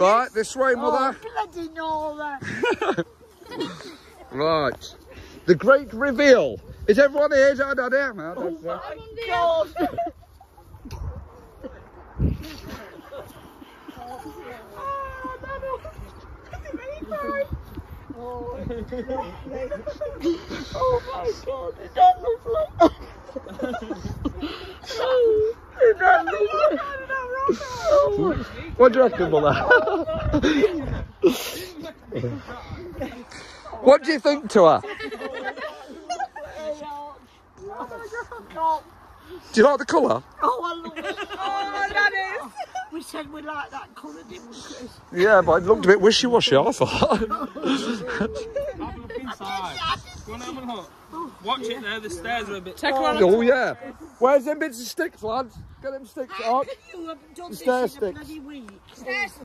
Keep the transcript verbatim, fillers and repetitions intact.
Right, this way, Mother. Oh, bloody Nora. Right. The great reveal. Is everyone here? I don't know. I don't know. Oh my God. Oh my God, is that lovely? Is that lovely? What do you reckon, Mother? What do you think to her? Do you like the colour? Oh, I love it. Oh, that is. We said we like that colour, didn't we, Chris? Yeah, but it looked a bit wishy-washy, I thought. Have a look inside. Go on, have a look. Watch it there, the stairs are a bit... Take her on. Oh, yeah. Where's them bits of sticks, lads? Get them sticks on. You haven't done The stair this in a sticks. bloody week.